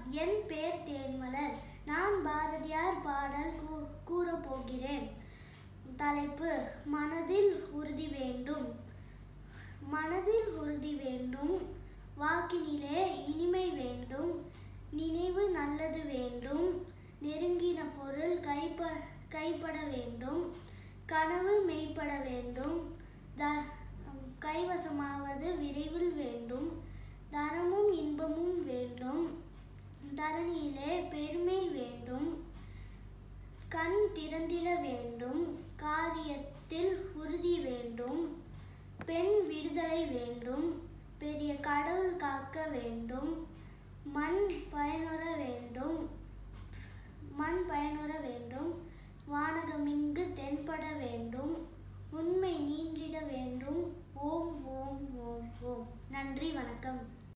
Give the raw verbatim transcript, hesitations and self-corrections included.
என் பேர் தேன்மலர். நான் பாரதியார் பாடல் கூறப் போகிறேன். தலைப்பு: மனதில் உறுதி வேண்டும். மனதில் உறுதி வேண்டும், வாக்கினிலே இனிமை வேண்டும், நினைவு நல்லது வேண்டும், நெருங்கின பொருள் கைப்ப கைப்பட வேண்டும், கனவு மெய்ப்பட வேண்டும், த கைவசமாவது விரைவில் வேண்டும், தனமும் இன்பமும் வேண்டும், தரணியிலே பெருமை வேண்டும், கண் திறந்திட வேண்டும், காரியத்தில் உறுதி வேண்டும், பெண் விடுதலை வேண்டும், பெரிய கடவுள் காக்க வேண்டும், மண் பயனுற வேண்டும் மண் பயனுற வேண்டும், வானகமிங்கு தென்பட வேண்டும், உண்மை நீண்டிட வேண்டும். ஓம் ஓம் ஓம் ஓம். நன்றி, வணக்கம்.